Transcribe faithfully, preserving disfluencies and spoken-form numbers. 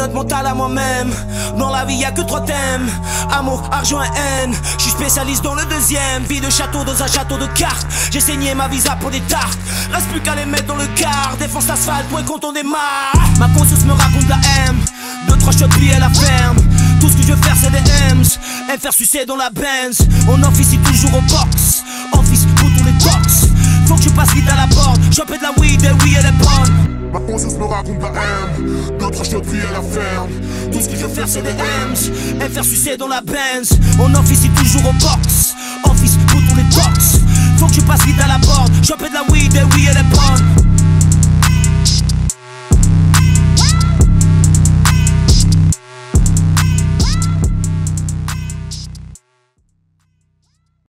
note mentale à moi-même. Dans la vie y'a que trois thèmes: amour, argent et haine. Je suis spécialiste dans le deuxième. Vie de château dans un château de cartes. J'ai saigné ma visa pour des tartes. Reste plus qu'à les mettre dans le car. Défense asphalte, point quand on démarre. Ma conscience me raconte la haine. Deux, trois shots puis elle la ferme. Tout ce que je veux faire c'est des M's. M faire sucer dans la Benz. On officie toujours au box. Office pour tous les tox. Faut que je passe vite à la porte. Choper de la weed et oui elle est bonne. Ma conscience me raconte la haine. D'autres shots puis elle la ferme. Tout ce que je veux faire c'est des M's. M faire sucer dans la Benz. On officie toujours au box. Office pour tous les tox. Faut que je passe vite à la porte. Choper de la weed et oui elle est bonne.